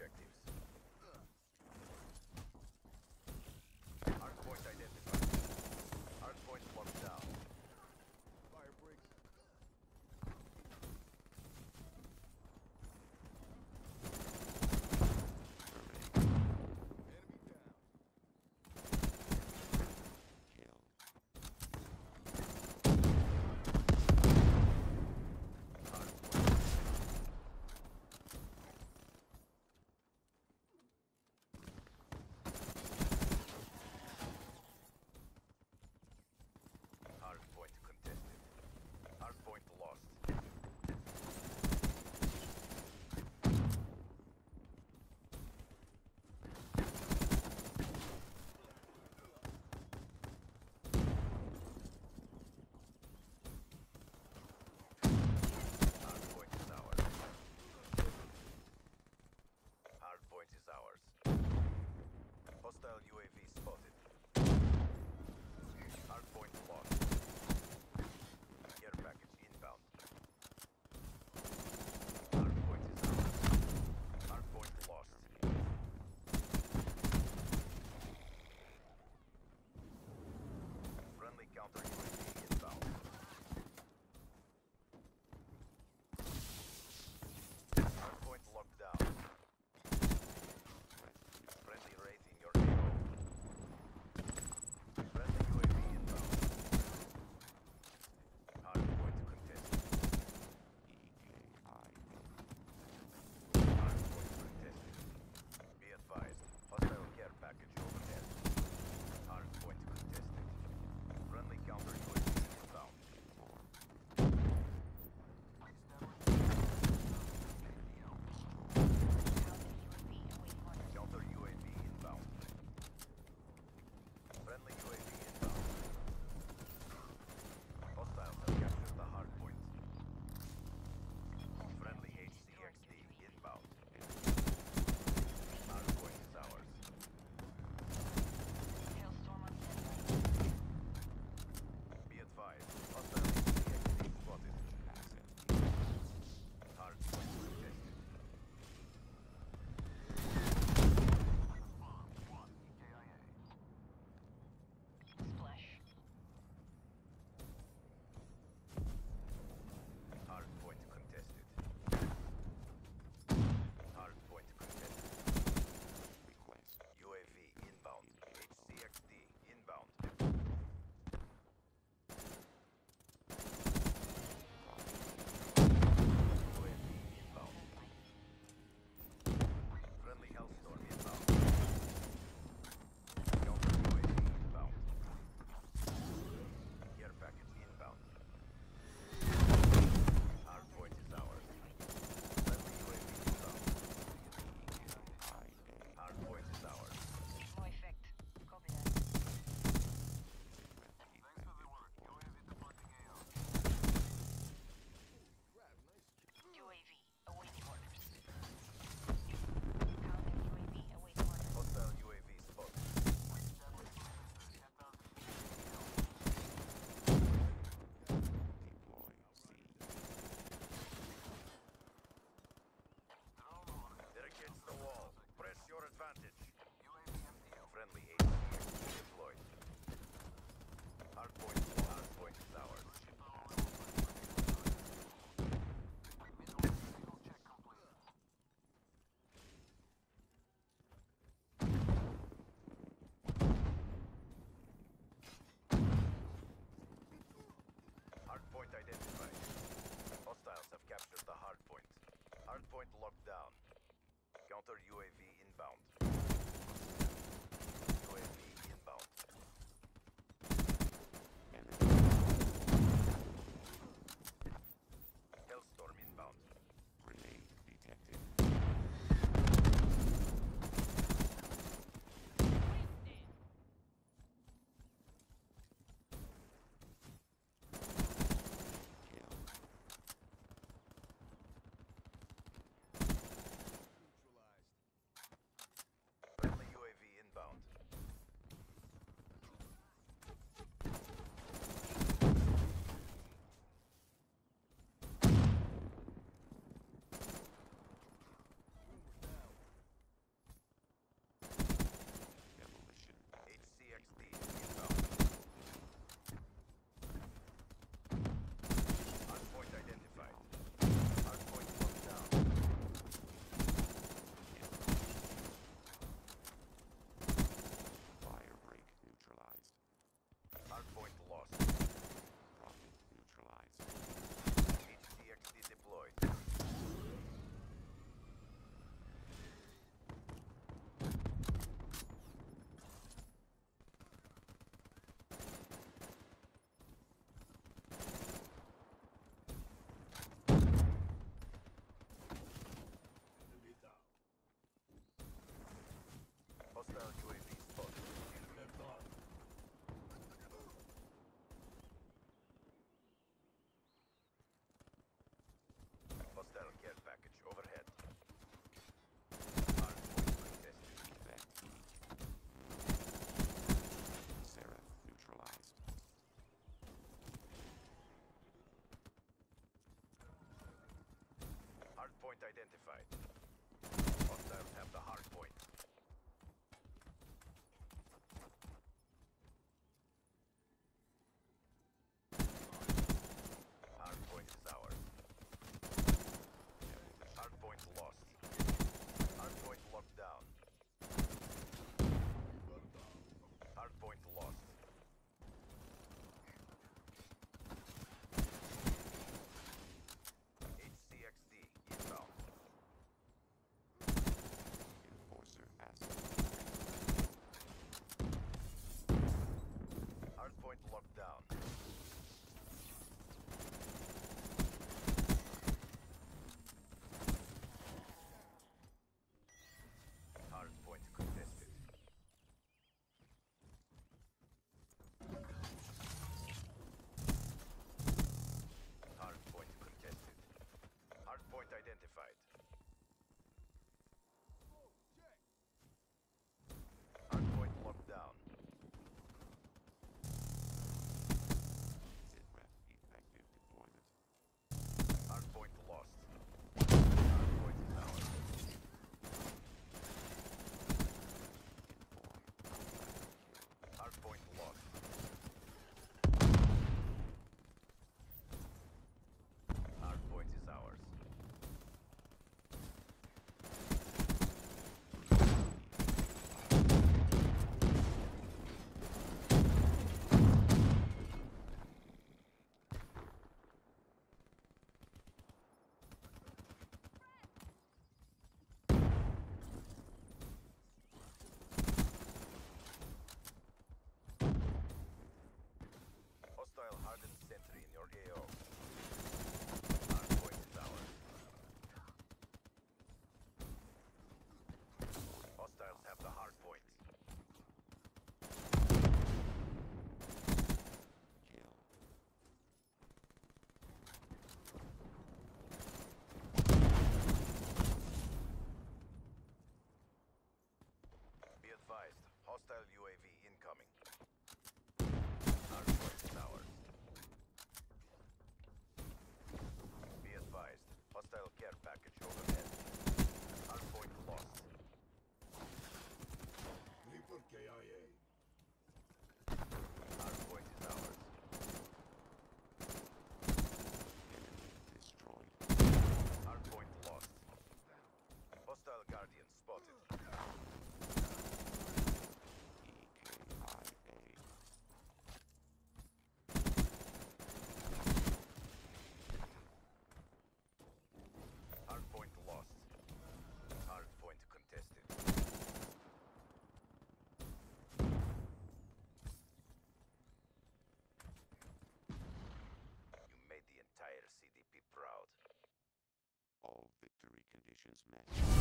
objectives. Hardpoint identified. Hardpoint locked down. Fire breaks. Enemy down. Kill. Hardpoint contested. Hardpoint lost. Hardpoint is ours. Hardpoint is ours. Hostile UAV spotted. Hardpoint lost. Care package inbound. Hardpoint is ours. Hardpoint lost. Friendly counter UAV inbound. Hardpoint locked down. Friendly rating your AO. Friendly UAV inbound. Hardpoint contested. Hardpoint contested. Be advised, hostile care package overhead. Hardpoint contested. Friendly counter UAV inbound. Counter UAV inbound. Friendly UAV inbound. Hostiles have captured the hard point. Friendly HCXD inbound. Hard point is ours. Be advised, hostile HCXD spotted. Hard point contested. Splash. Hardpoint contested. Hardpoint contested. Request. UAV inbound. HCXD inbound. UAV inbound. Friendly Hellstorm inbound. Counter UAV inbound. Care package inbound. Hardpoint is ours. Friendly UAV inbound. Hardpoint is ours. No effect. Copy that. Thanks for the work. UAV departing AO. UAV awaiting orders. Counter UAV awaiting orders. Hostile UAV spotted. Deploy C. They're against the wall. Press your advantage. UAV MTL. Friendly HCXD deployed. Hardpoint is ours. Visual check complete. Hardpoint identified. Hostiles have captured the hardpoint. Hardpoint locked down. Counter UAV inbound. UAV inbound. Enemy. Hellstorm inbound. Grenade detected. Kill. point identified. Hostiles have the hard point. Hard point is ours. Hard point lost. Hard point locked down. Hard point lost. HCXD inbound. Enforcer asset. Hard point locked down. Hard point contested. Hard point contested. Hard point identified. Hard point locked down. ZREF effective deployment. Hard point lost. Hard point is ours. Inform. Hard point lost. Hard point is ours. Hostile hardened sentry in your AO. Hard point is ours. Hostiles have the hard point. Kill. Be advised, hostile UAV incoming. Hard point is ours. Be advised, hostile care package overhead. Hard point lost. Reaper KIA. Hard point is ours. Enemy destroyed. Hard point lost. Hostile guardian spotted. EKIA. Hard point lost. Hard point contested. You made the entire CDP proud. All victory conditions met.